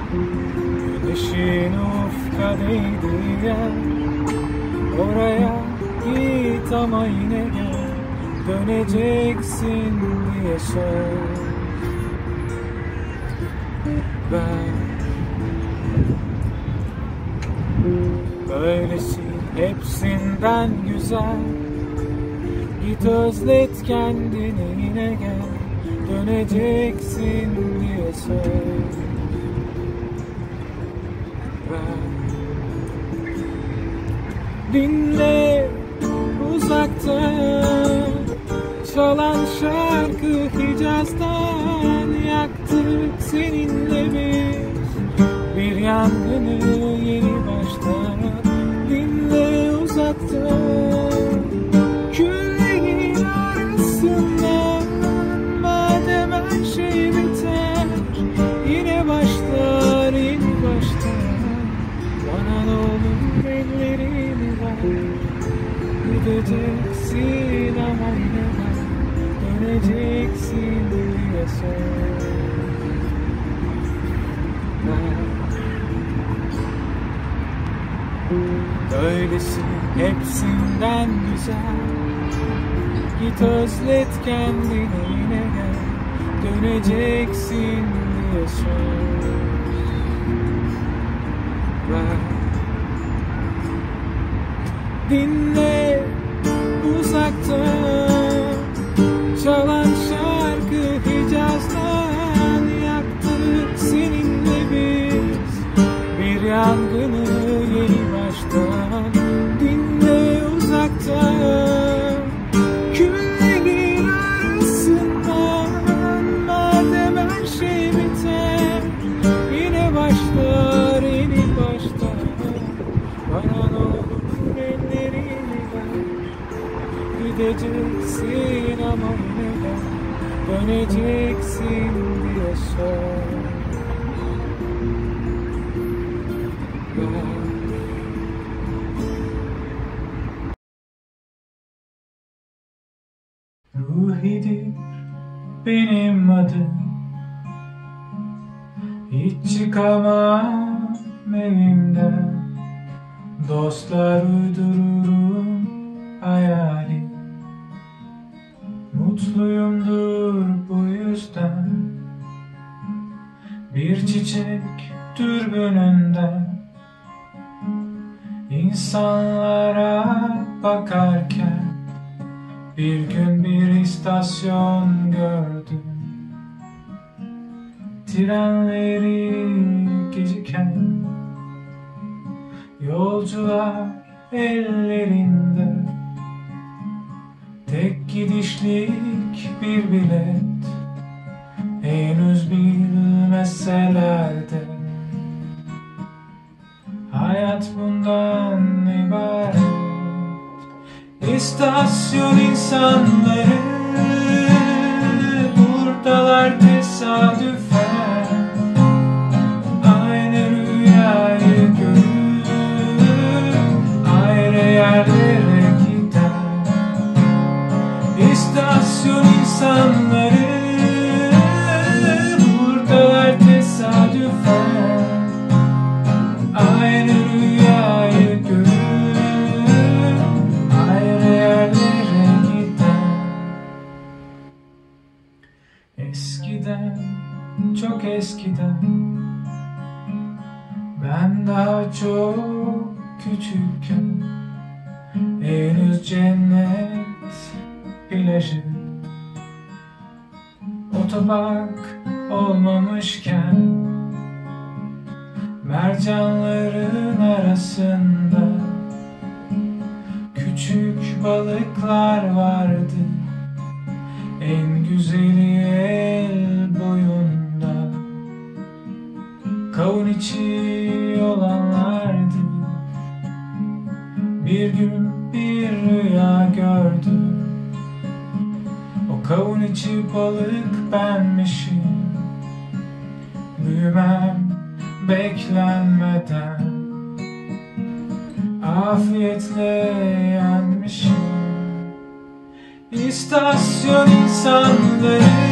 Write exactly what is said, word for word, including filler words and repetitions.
Güneşin ufka değdiği yer, oraya git ama yine gel, döneceksin diye söz ver. Böylesi hepsinden güzel, git özlet kendini yine gel, döneceksin diye söz ver. Dinle uzaktan çalan şarkı Hicaz'dan, yaktık seninle biz bir yangını yeni baştan. Dinle uzaktan küllerin arasından, madem her şey biter yine başlar yeni baştan. Bana ne olur ellerini ver, gideceksin ama yine ver, döneceksin diye söz ver. Böylesi hepsinden güzel, git özlet kendini yine gel, döneceksin diye söz ver. Dinle uzaktan çalan şarkı Hicaz'dan, yaktık seninle biz bir yangını yeni baştan. Dinle uzaktan küllerin arasından, madem her şey biter yine başlar yeni baştan. Bana ne olur ellerini ver, gideceksin ama yine gel, döneceksin diye söz ver. Ruhidir benim adım, hiç çıkamam evimden. Dostlar uydururum hayali, mutluyumdur bu yüzden. Bir çiçek dürbününden, insanlara bakarken bir gün bir istasyon gördüm. Trenleri geciken, yolcular ellerinde tek gidişlik bir bilet. Henüz bilmeseler de hayat bundan ibaret. İstasyon insanları buradalar tesadüfen, aynı rüyayı görür, ayrı yerlere gider. İstasyon insanları buradalar tesadüfen, aynı rüyayı görür, ayrı yerlere gider. Eskiden, çok eskiden, ben daha çok küçükken, henüz cennet plajı, otopark olmamışken, mercanların arasında küçük balıklar vardı. En güzeli el boyunda, kavun içi olanlardı. Bir gün bir rüya gördüm, o kavun içi balık benmişim. Büyümem beklenmeden afiyetle yenmişim. İstasyon insanları